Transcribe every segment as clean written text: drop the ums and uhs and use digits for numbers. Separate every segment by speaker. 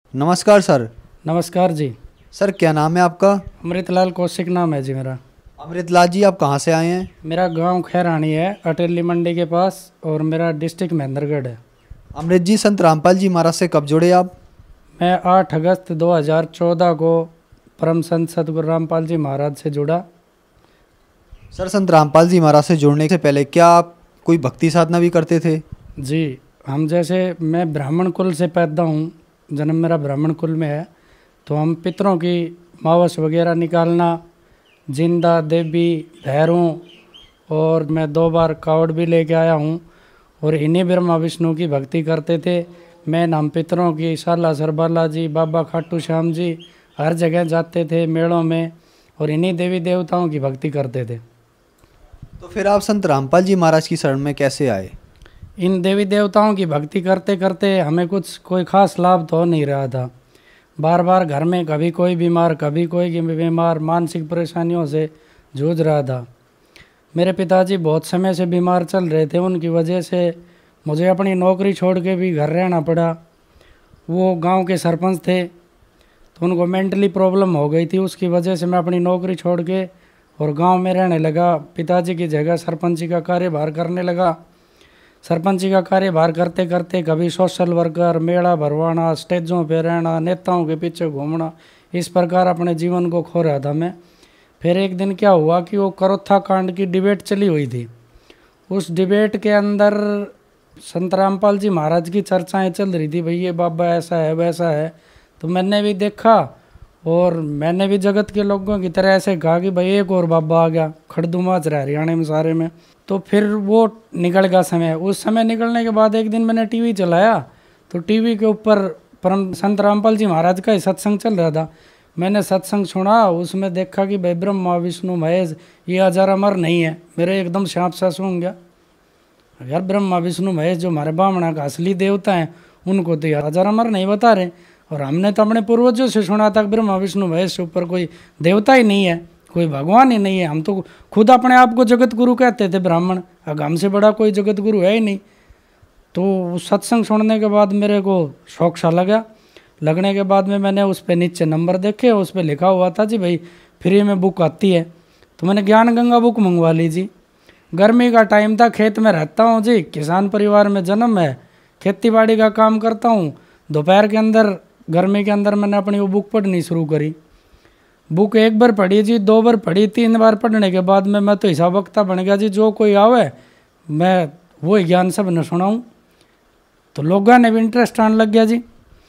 Speaker 1: नमस्कार सर।
Speaker 2: नमस्कार जी।
Speaker 1: सर क्या नाम है आपका?
Speaker 2: अमृतलाल कौशिक नाम है जी मेरा।
Speaker 1: अमृतलाल जी, आप कहाँ से आए हैं?
Speaker 2: मेरा गांव खैरानी है, अटेली मंडी के पास, और मेरा डिस्ट्रिक्ट महेंद्रगढ़ है।
Speaker 1: अमृत जी, संत रामपाल जी महाराज से कब जुड़े आप?
Speaker 2: मैं 8 अगस्त 2014 को परम संत सतगुरु रामपाल जी महाराज से जुड़ा।
Speaker 1: सर, संत रामपाल जी महाराज से जुड़ने से पहले क्या आप कोई भक्ति साधना भी करते थे?
Speaker 2: जी, हम जैसे मैं ब्राह्मण कुल से पैदा हूँ, जन्म मेरा ब्राह्मण कुल में है, तो हम पितरों की मावस वगैरह निकालना, जिंदा देवी भैरों, और मैं 2 बार कावड़ भी लेके आया हूँ, और इन्हीं ब्रह्मा विष्णु की भक्ति करते थे। मैं नाम पितरों की साला सरबाला जी, बाबा खाटू श्याम जी, हर जगह जाते थे मेलों में, और इन्हीं देवी देवताओं की भक्ति करते थे।
Speaker 1: तो फिर आप संत रामपाल जी महाराज की शरण में कैसे आए?
Speaker 2: इन देवी देवताओं की भक्ति करते करते हमें कोई खास लाभ तो हो नहीं रहा था। बार बार घर में कभी कोई बीमार, कभी कोई बीमार, मानसिक परेशानियों से जूझ रहा था। मेरे पिताजी बहुत समय से बीमार चल रहे थे, उनकी वजह से मुझे अपनी नौकरी छोड़ के भी घर रहना पड़ा। वो गांव के सरपंच थे, तो उनको मेंटली प्रॉब्लम हो गई थी, उसकी वजह से मैं अपनी नौकरी छोड़ के और गांव में रहने लगा। पिताजी की जगह सरपंची का कार्यभार करने लगा। सरपंची का कार्यभार करते करते कभी सोशल वर्कर, मेला भरवाना, स्टेजों पे रहना, नेताओं के पीछे घूमना, इस प्रकार अपने जीवन को खो रहा था मैं। फिर एक दिन क्या हुआ कि वो करोत्था कांड की डिबेट चली हुई थी। उस डिबेट के अंदर संत रामपाल जी महाराज की चर्चाएं चल रही थी, भाई ये बाबा ऐसा है वैसा है। तो मैंने भी देखा और मैंने भी जगत के लोगों की तरह ऐसे कहा कि भाई एक और बाबा आ गया, खड़दुमाच रहा हरियाणा में सारे में। तो फिर वो निकल गया समय। उस समय निकलने के बाद एक दिन मैंने टीवी चलाया, तो टीवी के ऊपर परम संत रामपाल जी महाराज का ही सत्संग चल रहा था। मैंने सत्संग सुना, उसमें देखा कि भाई ब्रह्मा विष्णु महेश ये हजार अमर नहीं है। मेरे एकदम सांप सा सूंघ गया, यार ब्रह्मा विष्णु महेश जो हमारे ब्राह्मण का असली देवता हैं, उनको तो यार हजार अमर नहीं बता रहे। और हमने तो अपने पूर्वजों से सुना था ब्रह्मा विष्णु महेश से ऊपर कोई देवता ही नहीं है, कोई भगवान ही नहीं है। हम तो खुद अपने आप को जगत गुरु कहते थे ब्राह्मण, अगर हमसे बड़ा कोई जगत गुरु है ही नहीं। तो सत्संग सुनने के बाद मेरे को शौक सा लगा। लगने के बाद में मैंने उस पर नीचे नंबर देखे, उस पर लिखा हुआ था जी भाई फ्री में बुक आती है। तो मैंने ज्ञान गंगा बुक मंगवा ली जी। गर्मी का टाइम था, खेत में रहता हूँ जी, किसान परिवार में जन्म है, खेती बाड़ी का काम करता हूँ। दोपहर के अंदर, गर्मी के अंदर मैंने अपनी वो बुक पढ़नी शुरू करी। बुक एक बार पढ़ी जी, 2 बार पढ़ी, 3 बार पढ़ने के बाद में मैं तो हिसाब वक्ता बन गया जी। जो कोई आवे मैं वो ज्ञान सब न सुनाऊँ। तो लोगों ने भी इंटरेस्ट आने लग गया जी।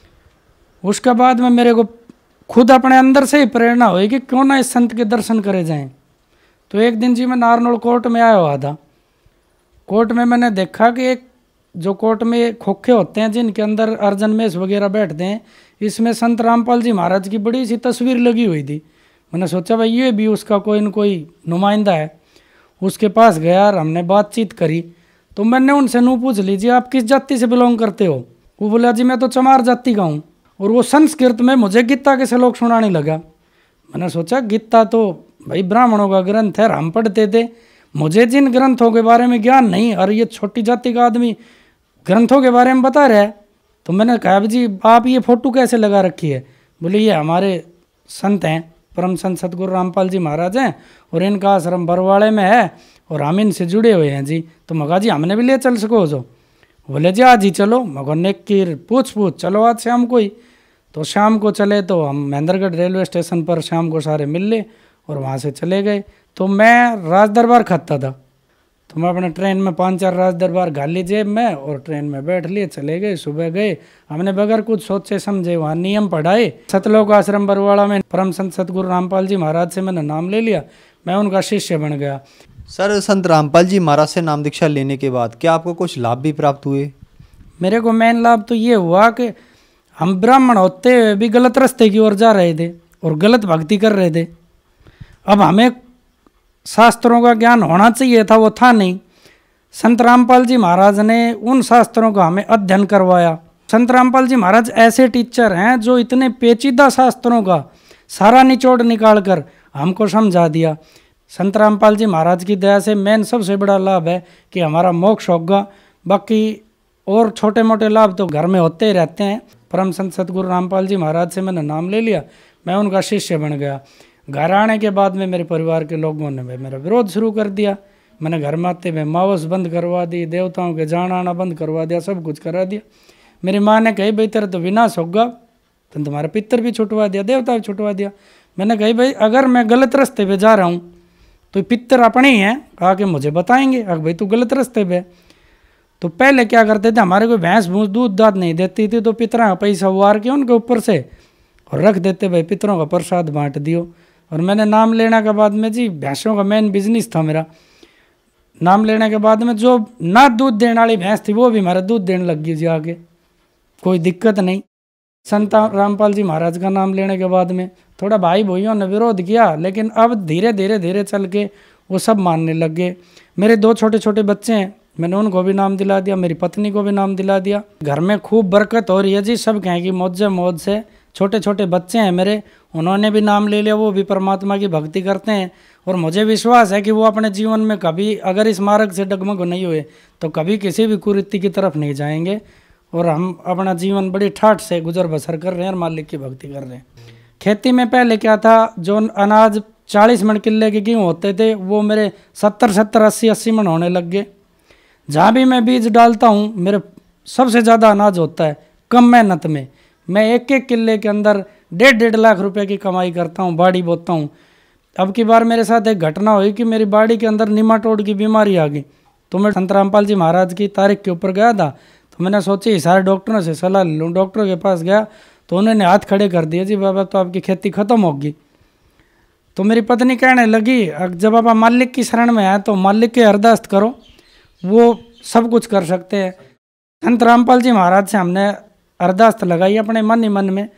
Speaker 2: उसके बाद में मेरे को खुद अपने अंदर से ही प्रेरणा हुई कि क्यों ना इस संत के दर्शन करे जाएं। तो एक दिन जी मैं नारनौल कोर्ट में आया हुआ था। कोर्ट में मैंने देखा कि एक जो कोर्ट में खोखे होते हैं जिनके अंदर अर्जन मेष वगैरह बैठते हैं, इसमें संत रामपाल जी महाराज की बड़ी सी तस्वीर लगी हुई थी। मैंने सोचा भाई ये भी उसका कोई न कोई नुमाइंदा है। उसके पास गया और हमने बातचीत करी। तो मैंने उनसे नू पूछ लीजिए आप किस जाति से बिलोंग करते हो? वो बोला जी मैं तो चमार जाति का हूँ। और वो संस्कृत में मुझे गीता के श्लोक सुनाने लगा। मैंने सोचा गीता तो भाई ब्राह्मणों का ग्रंथ है, हम पढ़ते थे, मुझे जिन ग्रंथों के बारे में ज्ञान नहीं, और ये छोटी जाति का आदमी ग्रंथों के बारे में बता रहा है। तो मैंने कहा जी आप ये फोटो कैसे लगा रखी है? बोले ये हमारे संत हैं, परम संत सतगुरु रामपाल जी महाराज हैं, और इनका आश्रम बरवाड़े में है और हम इनसे जुड़े हुए हैं जी। तो मगा जी हमने भी ले चल सको जो? बोले जी आज ही चलो। मगर नेक की पूछ चलो आज शाम को ही। तो शाम को चले, तो हम महेंद्रगढ़ रेलवे स्टेशन पर शाम को सारे मिल ले और वहाँ से चले गए। तो मैं राज दरबार खाता था, तो मैं अपने ट्रेन में 5-4 राज दरबार गाली जेब में, और ट्रेन में बैठ लिए चले गए। सुबह गए, हमने बगैर कुछ सोचे समझे वहाँ नियम पढ़ाए। सतलोक आश्रम बरवाड़ा में परम संत सतगुरु रामपाल जी महाराज से मैंने नाम ले लिया, मैं उनका शिष्य बन गया।
Speaker 1: सर, संत रामपाल जी महाराज से नाम दीक्षा लेने के बाद क्या आपको कुछ लाभ भी प्राप्त हुए?
Speaker 2: मेरे को मेन लाभ तो ये हुआ कि हम ब्राह्मण होते हुए भी गलत रास्ते की ओर जा रहे थे और गलत भक्ति कर रहे थे। अब हमें शास्त्रों का ज्ञान होना चाहिए था, वो था नहीं। संत रामपाल जी महाराज ने उन शास्त्रों का हमें अध्ययन करवाया। संत रामपाल जी महाराज ऐसे टीचर हैं जो इतने पेचीदा शास्त्रों का सारा निचोड़ निकाल कर हमको समझा दिया। संत रामपाल जी महाराज की दया से मेन सबसे बड़ा लाभ है कि हमारा मोक्ष होगा। बाकी और छोटे मोटे लाभ तो घर में होते ही रहते हैं। परम संत सतगुरु रामपाल जी महाराज से मैंने नाम ले लिया, मैं उनका शिष्य बन गया। घर आने के बाद में मेरे परिवार के लोगों ने मेरा विरोध शुरू कर दिया। मैंने घर में आते हुए मावस बंद करवा दी, देवताओं के जाना आना बंद करवा दिया, सब कुछ करा दिया। मेरी माँ ने कही भाई तेरा तो विनाश होगा, तो तुम्हारा पितर भी छुटवा दिया, देवता भी छुटवा दिया। मैंने कही भाई अगर मैं गलत रास्ते पे जा रहा हूँ तो पितर अपने ही हैं, आके मुझे बताएंगे अगर भाई तू गलत रास्ते पे। तो पहले क्या करते थे, हमारे कोई भैंस भूस दूध दाद नहीं देती थी, तो पितरों का पैसा वार के उनके ऊपर से और रख देते, भाई पितरों का प्रसाद बांट दियो। और मैंने नाम लेने के बाद में जी, भैंसों का मेन बिजनेस था मेरा। नाम लेने के बाद में जो ना दूध देने वाली भैंस थी वो भी हमारा दूध देने लग गई जी आगे, कोई दिक्कत नहीं। संत रामपाल जी महाराज का नाम लेने के बाद में थोड़ा भाई भाइयों ने विरोध किया, लेकिन अब धीरे धीरे धीरे चल के वो सब मानने लग गए। मेरे 2 छोटे छोटे बच्चे हैं, मैंने उनको भी नाम दिला दिया, मेरी पत्नी को भी नाम दिला दिया। घर में खूब बरकत हो रही है जी, सब कहें कि मौज मौज से। छोटे छोटे बच्चे हैं मेरे, उन्होंने भी नाम ले लिया, वो भी परमात्मा की भक्ति करते हैं। और मुझे विश्वास है कि वो अपने जीवन में कभी अगर इस मार्ग से डगमग नहीं हुए तो कभी किसी भी कुरीति की तरफ नहीं जाएंगे। और हम अपना जीवन बड़ी ठाठ से गुजर बसर कर रहे हैं और मालिक की भक्ति कर रहे हैं। खेती में पहले क्या था, जो अनाज 40 मन किले के गेहूँ होते थे वो मेरे 70 80 मन होने लग गए। जहाँ भी मैं बीज डालता हूँ मेरे सबसे ज़्यादा अनाज होता है कम मेहनत में। मैं 1 किले के अंदर 1.5 लाख रुपए की कमाई करता हूँ, बाड़ी बोता हूँ। अब की बार मेरे साथ एक घटना हुई कि मेरी बाड़ी के अंदर निमाटोड की बीमारी आ गई। तो मैं संत रामपाल जी महाराज की तारीख के ऊपर गया था, तो मैंने सोची सारे डॉक्टरों से सलाह लूँ। डॉक्टरों के पास गया तो उन्होंने हाथ खड़े कर दिए, जी बाबा तो आपकी खेती खत्म होगी। तो मेरी पत्नी कहने लगी जब आप मालिक की शरण में आए तो मालिक के अरदास करो, वो सब कुछ कर सकते हैं। संत रामपाल जी महाराज से हमने अरदास लगाई अपने मन ही मन में,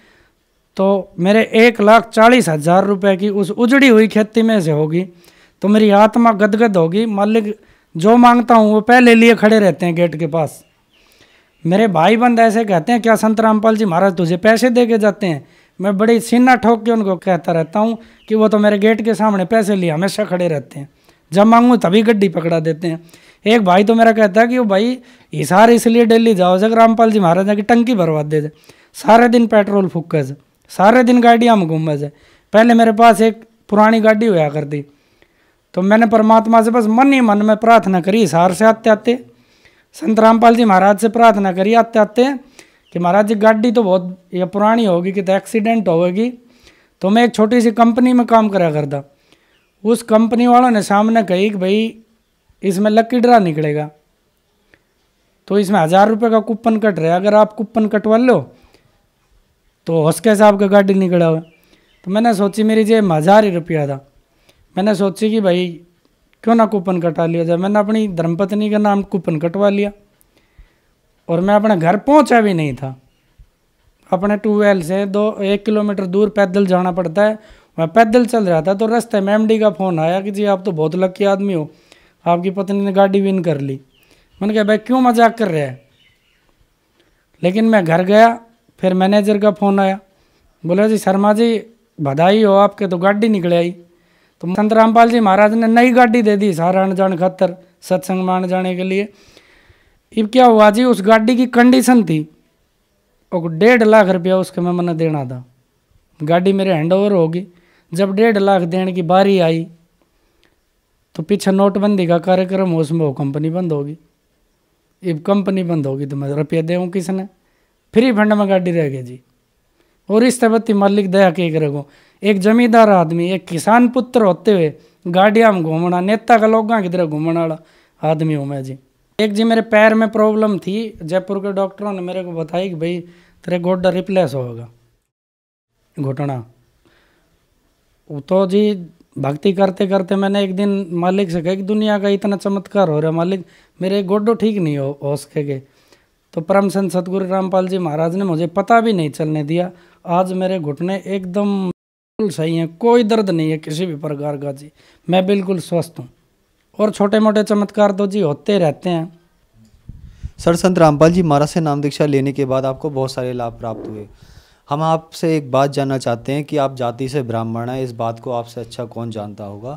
Speaker 2: तो मेरे 1,40,000 रुपए की उस उजड़ी हुई खेती में से होगी। तो मेरी आत्मा गदगद होगी। मालिक जो मांगता हूँ वो पहले लिए खड़े रहते हैं गेट के पास। मेरे भाई बंद ऐसे कहते हैं क्या संत रामपाल जी महाराज तुझे पैसे दे के जाते हैं? मैं बड़ी सीना ठोक के उनको कहता रहता हूँ कि वो तो मेरे गेट के सामने पैसे लिए हमेशा खड़े रहते हैं, जब मांगूँ तभी गड्डी पकड़ा देते हैं। एक भाई तो मेरा कहता है कि वो भाई हिसार इसलिए दिल्ली जाओ जब रामपाल जी महाराज की टंकी भरवा दे, सारे दिन पेट्रोल फूके से, सारे दिन गाड़ियाँ में घूमे से। पहले मेरे पास एक पुरानी गाड़ी हुआ करती, तो मैंने परमात्मा से बस मन ही मन में प्रार्थना करी हिसार से आते आते, संत रामपाल जी महाराज से प्रार्थना करी आते आते कि महाराज जी गाड़ी तो बहुत ये पुरानी होगी कि तो एक्सीडेंट होगी। तो मैं एक छोटी सी कंपनी में काम करा करता। उस कंपनी वालों ने सामने कही कि भाई इसमें लकी ड्रा निकलेगा, तो इसमें 1000 रुपये का कूपन कट रहा है, अगर आप कूपन कटवा लो तो हंसके साहब का गाड़ी निकला हुआ। तो मैंने सोची मेरी जेब में 1000 ही रुपया था, मैंने सोची कि भाई क्यों ना कूपन कटा लिया जाए। मैंने अपनी धर्मपत्नी का नाम कूपन कटवा लिया और मैं अपने घर पहुंचा भी नहीं था। अपने ट्यूबवेल से 1 किलोमीटर दूर पैदल जाना पड़ता है, मैं पैदल चल रहा था। तो रास्ते में एमडी का फ़ोन आया कि जी आप तो बहुत लकी आदमी हो, आपकी पत्नी ने गाड़ी विन कर ली। मैंने कहा भाई क्यों मजाक कर रहे हैं। लेकिन मैं घर गया, फिर मैनेजर का फ़ोन आया, बोला जी शर्मा जी बधाई हो आपके तो गाड़ी निकल आई। तो संत रामपाल जी महाराज ने नई गाड़ी दे दी सारा आने जाने खातर, सत्संग में आने जाने के लिए। अब क्या हुआ जी, उस गाड़ी की कंडीशन थी और 1.5 लाख रुपया उसके में मैंने देना था। गाड़ी मेरे हैंड ओवर होगी। जब 1.5 लाख देने की बारी आई तो पीछे नोटबंदी का कार्यक्रम हो, उसमें वो कंपनी बंद होगी। अब कंपनी बंद होगी तो मैं रुपया देऊँ किसने? फ्री फंड में गाड़ी रह गई जी। और इस तबत्ती मालिक दया के करेगो। एक जमींदार आदमी, एक किसान पुत्र होते हुए गाड़ियाँ में घूमना, नेता का लोगों की तरह घूमने वाला आदमी हूँ मैं जी। एक जी मेरे पैर में प्रॉब्लम थी, जयपुर के डॉक्टरों ने मेरे को बताई कि भाई तेरे गोड्डा रिप्लेस होगा, घुटना। तो जी भक्ति करते करते मैंने एक दिन मालिक से कहा कि दुनिया का इतना चमत्कार हो रहा है मालिक, मेरे गोड्डो ठीक नहीं हो सकेंगे। तो परम संत सतगुरु रामपाल जी महाराज ने मुझे पता भी नहीं चलने दिया। आज मेरे घुटने एकदम सही हैं, कोई दर्द नहीं है किसी भी प्रकार का जी, मैं बिल्कुल स्वस्थ हूँ। और छोटे मोटे चमत्कार तो जी होते रहते हैं।
Speaker 1: सर संत रामपाल जी महाराज से नाम दीक्षा लेने के बाद आपको बहुत सारे लाभ प्राप्त हुए। हम आपसे एक बात जानना चाहते हैं कि आप जाति से ब्राह्मण हैं, इस बात को आपसे अच्छा कौन जानता होगा।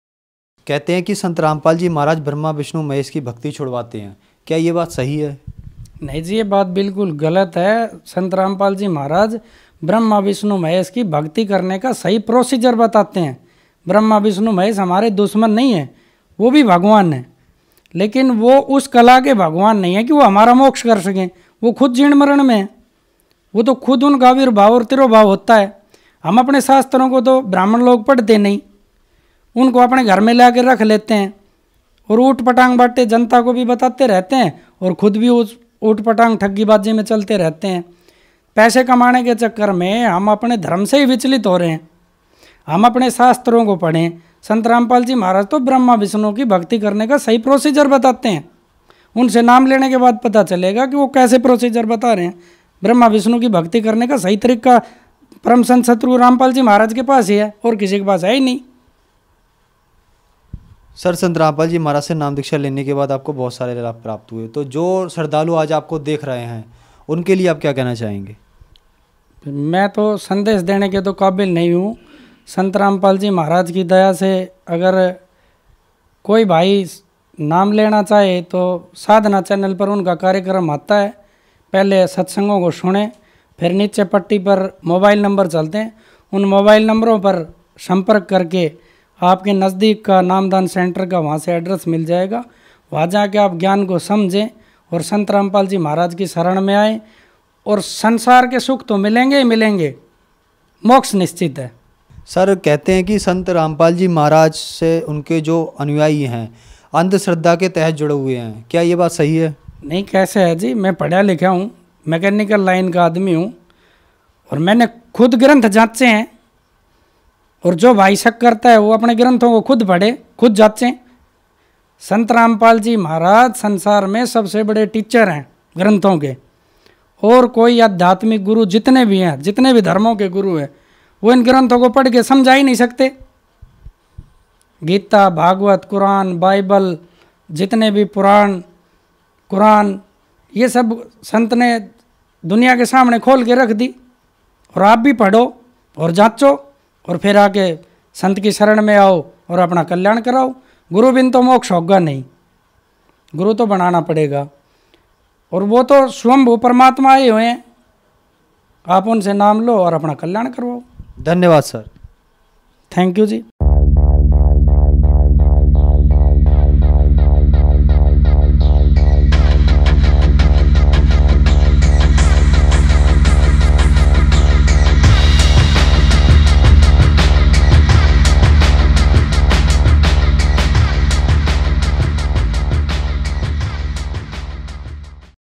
Speaker 1: कहते हैं कि संत रामपाल जी महाराज ब्रह्मा विष्णु महेश की भक्ति छुड़वाते हैं, क्या ये बात सही है?
Speaker 2: नहीं जी, ये बात बिल्कुल गलत है। संत रामपाल जी महाराज ब्रह्मा विष्णु महेश की भक्ति करने का सही प्रोसीजर बताते हैं। ब्रह्मा विष्णु महेश हमारे दुश्मन नहीं है, वो भी भगवान है, लेकिन वो उस कला के भगवान नहीं है कि वो हमारा मोक्ष कर सकें। वो खुद जीर्ण मरण में है, वो तो खुद उनका आविर्भाव और तिरोभाव होता है। हम अपने शास्त्रों को तो ब्राह्मण लोग पढ़ते नहीं, उनको अपने घर में ला के रख लेते हैं और ऊट पटांग बाटे जनता को भी बताते रहते हैं और खुद भी उस ऊट पटांग ठग्गीबाजी में चलते रहते हैं। पैसे कमाने के चक्कर में हम अपने धर्म से ही विचलित हो रहे हैं। हम अपने शास्त्रों को पढ़ें। संत रामपाल जी महाराज तो ब्रह्मा विष्णु की भक्ति करने का सही प्रोसीजर बताते हैं। उनसे नाम लेने के बाद पता चलेगा कि वो कैसे प्रोसीजर बता रहे हैं। ब्रह्मा विष्णु की भक्ति करने का सही तरीका परम संत सतगुरु रामपाल जी महाराज के पास ही है, और किसी के पास है ही नहीं।
Speaker 1: सर, संत रामपाल जी महाराज से नाम दीक्षा लेने के बाद आपको बहुत सारे लाभ प्राप्त हुए, तो जो श्रद्धालु आज आपको देख रहे हैं उनके लिए आप क्या कहना चाहेंगे?
Speaker 2: मैं तो संदेश देने के तो काबिल नहीं हूँ। संत रामपाल जी महाराज की दया से अगर कोई भाई नाम लेना चाहे तो साधना चैनल पर उनका कार्यक्रम आता है। पहले सत्संगों को सुने, फिर नीचे पट्टी पर मोबाइल नंबर चलते हैं, उन मोबाइल नंबरों पर संपर्क करके आपके नज़दीक का नामदान सेंटर का वहाँ से एड्रेस मिल जाएगा। वहाँ जाके आप ज्ञान को समझें और संत रामपाल जी महाराज की शरण में आए, और संसार के सुख तो मिलेंगे ही मिलेंगे, मोक्ष निश्चित है।
Speaker 1: सर, कहते हैं कि संत रामपाल जी महाराज से उनके जो अनुयायी हैं अंधश्रद्धा के तहत जुड़े हुए हैं, क्या ये बात सही है?
Speaker 2: नहीं, कैसे है जी, मैं पढ़ा लिखा हूँ, मैकेनिकल लाइन का आदमी हूँ, और मैंने खुद ग्रंथ जांचे हैं। और जो भाई शक करता है वो अपने ग्रंथों को खुद पढ़े, खुद जांचें। संत रामपाल जी महाराज संसार में सबसे बड़े टीचर हैं ग्रंथों के, और कोई आध्यात्मिक गुरु जितने भी हैं, जितने भी धर्मों के गुरु हैं, वो इन ग्रंथों को पढ़ के समझा ही नहीं सकते। गीता, भागवत, कुरान, बाइबल, जितने भी पुराण, कुरान, ये सब संत ने दुनिया के सामने खोल के रख दी। और आप भी पढ़ो और जांचो, और फिर आके संत की शरण में आओ और अपना कल्याण कराओ। गुरु बिन तो मोक्ष होगा नहीं, गुरु तो बनाना पड़ेगा, और वो तो स्वयं परमात्मा आए हुए हैं। आप उनसे नाम लो और अपना कल्याण करवाओ।
Speaker 1: धन्यवाद सर।
Speaker 2: Thank you ji.